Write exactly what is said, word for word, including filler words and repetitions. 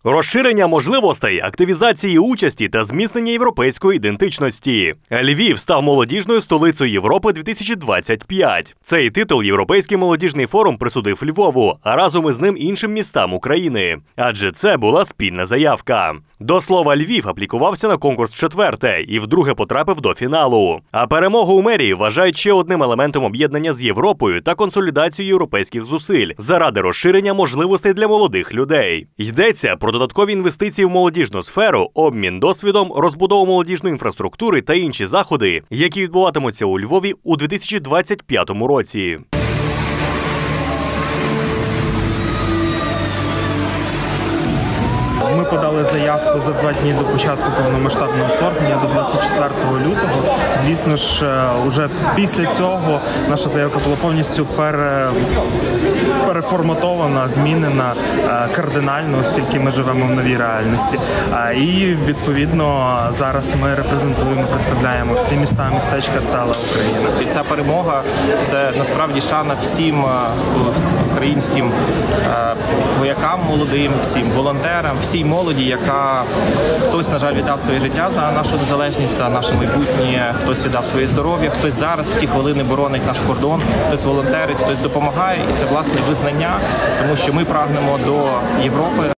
Розширення можливостей, активізації участі та зміцнення європейської ідентичності. Львів став молодіжною столицею Європи дві тисячі двадцять п'ять. Цей титул Європейський молодіжний форум присудив Львову, а разом із ним іншим містам України. Адже це була спільна заявка. До слова, Львів аплікувався на конкурс четверте і вдруге потрапив до фіналу. А перемогу у мерії вважають ще одним елементом об'єднання з Європою та консолідацію європейських зусиль заради розширення можливостей для молодих людей. Йдеться про додаткові інвестиції в молодіжну сферу, обмін досвідом, розбудову молодіжної інфраструктури та інші заходи, які відбуватимуться у Львові у дві тисячі двадцять п'ятому році. Ми подали заявку за два дні до початку повномасштабного вторгнення, до двадцять четвертого лютого. Звісно ж, уже після цього наша заявка була повністю пере... переформатована, змінена кардинально, оскільки ми живемо в новій реальності. І, відповідно, зараз ми репрезентуємо, представляємо всі міста, містечка, села України. І ця перемога – це насправді шана всім українським воякам молодим, всім волонтерам, всій молоді, яка хтось, на жаль, віддав своє життя за нашу незалежність, за наше майбутнє, хтось віддав своє здоров'я, хтось зараз в ті хвилини боронить наш кордон, хтось волонтерить, хтось допомагає. І це, власне, визнання, тому що ми прагнемо до Європи.